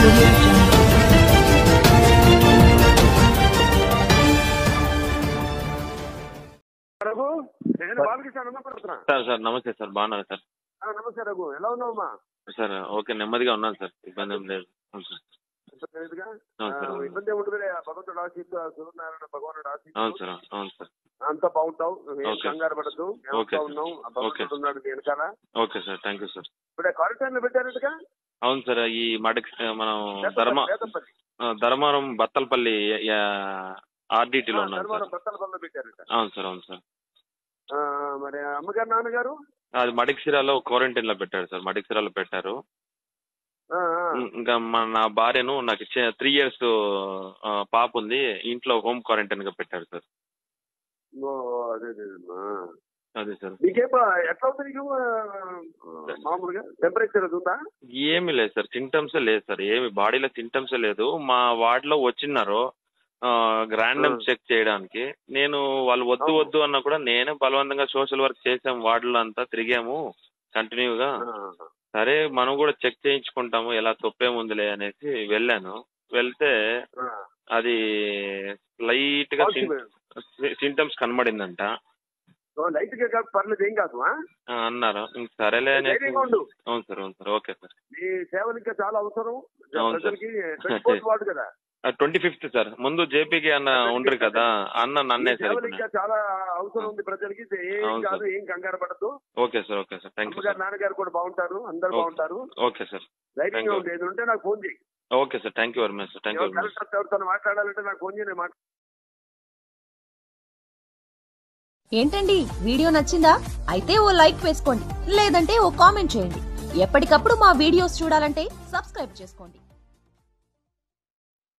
Audio Jungle. Raghu, నేను Balakrishna అన్నపడుతున్నా. Sir నమస్తే sir, బాగున్నారా సార్? నమస్తే రఘు, ఎలా ఉన్నావమ్మా? సార్ ఓకే, నెమ్మదిగా ఉన్నాను సార్, ఇబ్బంది ఏం లేదు. అవును సార్. ఇబ్బంది ఏముంటుంది, భగవంతుడు ఆశీస్సు, సూర్యనారాయణ భగవానుడు ఆశీస్సు. అవును సార్, అవును సార్. అంతా బాగుంటావు, కంగారు పడద్దు. ఉన్నావు, భగవంతుడు ఉన్నాడు వెనకాల. Okay sir, thank you sir. ఇప్పుడే క్వారంటైన్ లో పెట్టారట్టుగా? అవును సార్, ఈ మడక్ మనం ధర్మవరం బత్తలపల్లి ఆర్డిటీలో ఉన్నాం సార్. బత్తలపల్లిలో పెట్టారట. అవును సార్, అవును సార్. మరి అమ్మగారు నాన్నగారు? అది మడిక్సిరాలో క్వారంటైన్ లో పెట్టారు సార్, మడిక్సిరాలో పెట్టారు. ఇంకా నా భార్యను, నాకు 3 years పాప ఉంది, ఇంట్లో హోమ్ క్వారంటైన్ గా పెట్టారు సార్. అదే సార్. ఎట్లా అవుతుంది మామూలుగా? టెంపరేచర్ ఉందా? ఏమి లేదు సార్, సింటమ్సే లేదు సార్, ఏమి బాడీలో సింటమ్సే లేదు. మా వార్డులో వచ్చిన్నారు ర్యాండమ్ చెక్ చేయడానికి. నేను వాళ్ళు వద్దు వద్దు అన్నా కూడా నేనే బలవంతంగా సోషల్ వర్క్ చేసాం, వార్డులో అంతా తిరిగాము కంటిన్యూగా. సరే మనం కూడా చెక్ చేయించుకుంటాము, ఎలా తప్పేముందిలే అనేసి వెళ్ళాను. వెళ్తే అది లైట్ గా సింటమ్స్ కనబడిందంట. లైట్ గా పర్లేదు, ఏం కాదు అన్నారు. సరేలే అనేసి. అవును సార్, అవును సార్. Okay sir. మీ సేవలు ఇంకా చాలా అవసరం. అవును సార్. 24th వార్డు కదా? 25th sir. ముందు జేపీకి అన్న ఉండరు కదా, అన్న నన్నే సార్. ఇంకా చాలా అవసరం ఉంది ప్రజలకి. ఏం కాదు, ఏం కంగారు పడద్దు. Okay sir, okay sir, thank you sir. నాన్నగారు కూడా బాగుంటారు, అందరు బాగుంటారు. ఓకే సార్, ధైర్యంగా ఉంది. ఏది ఉంటే నాకు ఫోన్ చేయి. Okay sir, thank you very much sir. Thank you very much. ఎవరితో మాట్లాడాలంటే నాకు ఫోన్ చేయి, నేను ఏంటండి, వీడియో నచ్చిందా? అయితే ఓ లైక్ వేసుకోండి, లేదంటే ఓ కామెంట్ చేయండి. ఎప్పటికప్పుడు మా వీడియోస్ చూడాలంటే సబ్స్క్రైబ్ చేసుకోండి.